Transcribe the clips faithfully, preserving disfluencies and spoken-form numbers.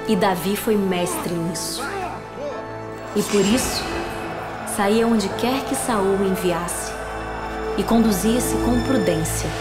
E Davi foi mestre nisso. E por isso, saía onde quer que Saul o enviasse e conduzia-se com prudência.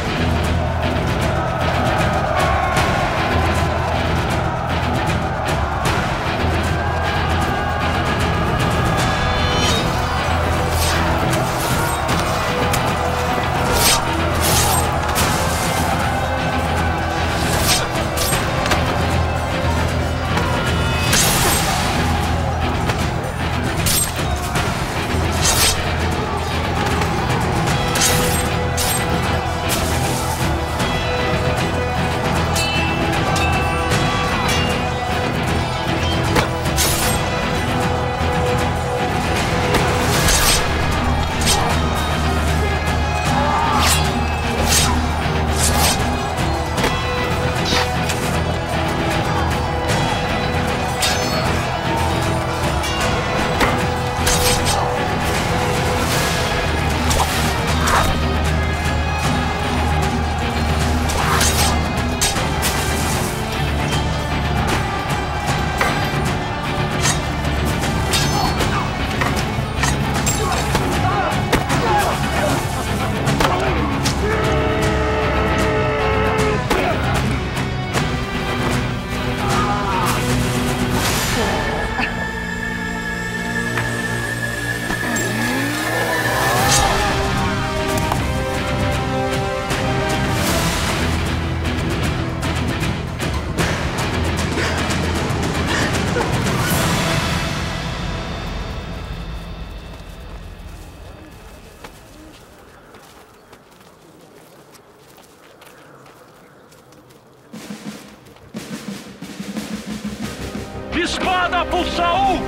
Espada por Saul!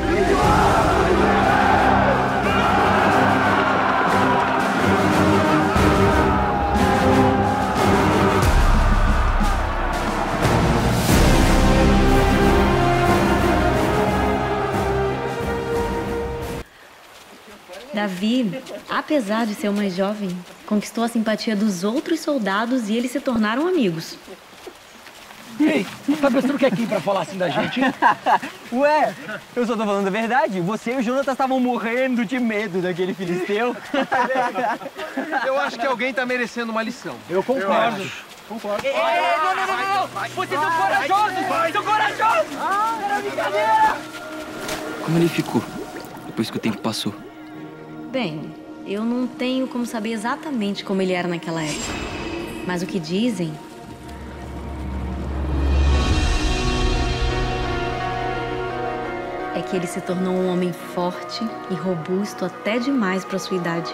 Davi, apesar de ser o mais jovem, conquistou a simpatia dos outros soldados e eles se tornaram amigos. Ei, tá pensando que é quem pra falar assim da gente? Ué, eu só tô falando a verdade. Você e o Jonatas estavam morrendo de medo daquele filisteu. Eu acho que alguém tá merecendo uma lição. Eu concordo. Eu concordo. Ei, não, não, não, não! Vocês são corajosos! São corajosos! Ah, era brincadeira! Como ele ficou depois que o tempo passou? Bem, eu não tenho como saber exatamente como ele era naquela época. Mas o que dizem é que ele se tornou um homem forte e robusto até demais para sua idade.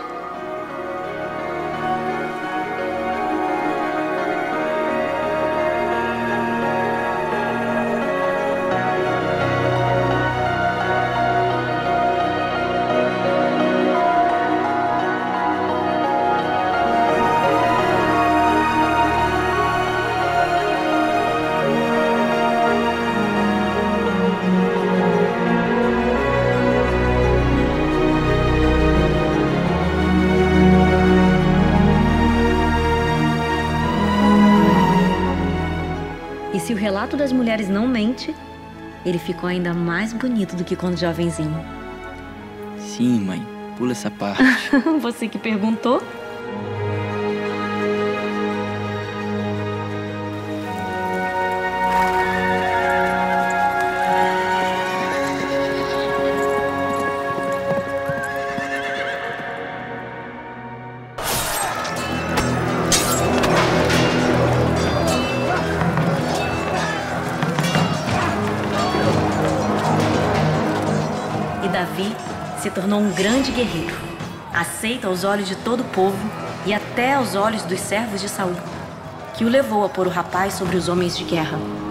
E se o relato das mulheres não mente, ele ficou ainda mais bonito do que quando jovenzinho. Sim, mãe. Pula essa parte. Você que perguntou? Davi se tornou um grande guerreiro, aceito aos olhos de todo o povo e até aos olhos dos servos de Saul, que o levou a pôr o rapaz sobre os homens de guerra.